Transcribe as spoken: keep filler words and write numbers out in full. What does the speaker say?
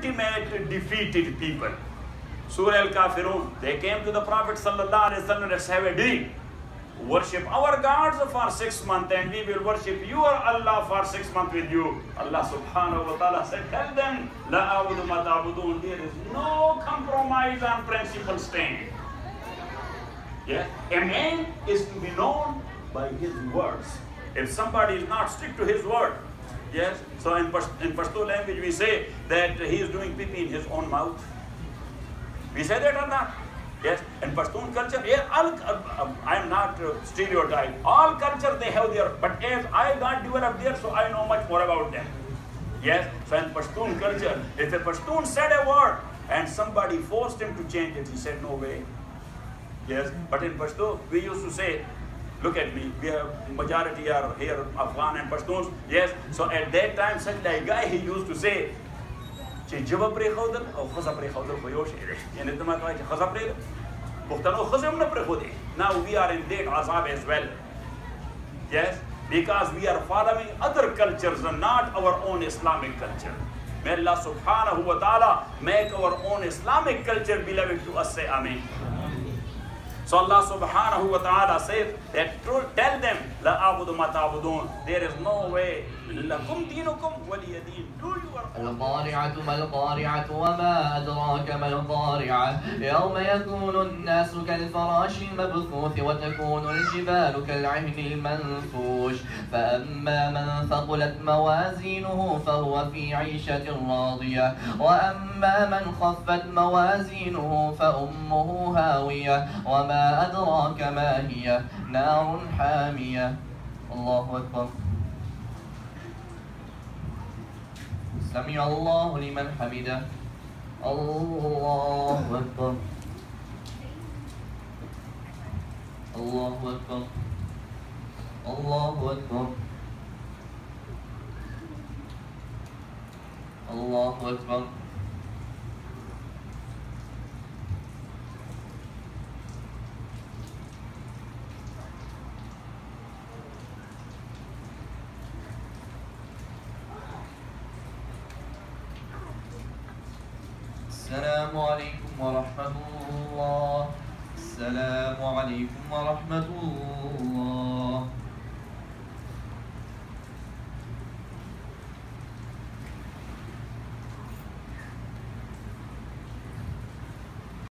ultimate defeated people. Surah Al-Kafirun, they came to the Prophet sallallahu alaihi wasallam, let's have a deal. Worship our gods for six months and we will worship your Allah for six months with you. Allah subhanahu wa ta'ala said, tell them, La a'budu ma ta'budun. There is no compromise on principle stand. Yeah? A man is to be known by his words. If somebody is not strict to his word, yes, so in, in Pashto language we say that he is doing pee-pee in his own mouth. We say that or not? Yes, in Pashtun culture, yeah, all, uh, I am not uh, stereotype. All culture they have their, but as I got developed there, so I know much more about them. Yes, so in Pashtun culture, if a Pashtun said a word and somebody forced him to change it, he said no way. Yes, but in Pashto, we used to say, look at me, we have majority are here, Afghan and Pashtuns. Yes, so at that time, such a guy, he used to say, چې جبه پرېښودل او ښځه پرېښودل خو یو شی دی یعنې ته ماته وایي چې ښځه پرېږده پښتنو ښځې هم نه پرېښودې. Now we are in that azab as well. Yes, because we are following other cultures and not our own Islamic culture. May Allah subhanahu wa ta'ala make our own Islamic culture beloved to us. Say Ameen. So Allah subhanahu wa ta'ala says that tell them, La a'budu ma ta'budun. There is no way. Lakum dinukum waliya din. Do your القارعة ما القارعة وما أدراك ما القارعة يوم يكون الناس كالفراش المبثوث وتكون الجبال كالعهن المنفوش فأما من ثقلت موازينه فهو في عيشة راضية وأما من خفت موازينه فأمه هاوية وما أدراك ما هي نار حامية. الله أكبر. سمع الله لمن حمده. الله أكبر. الله أكبر. الله أكبر. الله أكبر. السلام عليكم ورحمة الله. السلام عليكم ورحمة الله.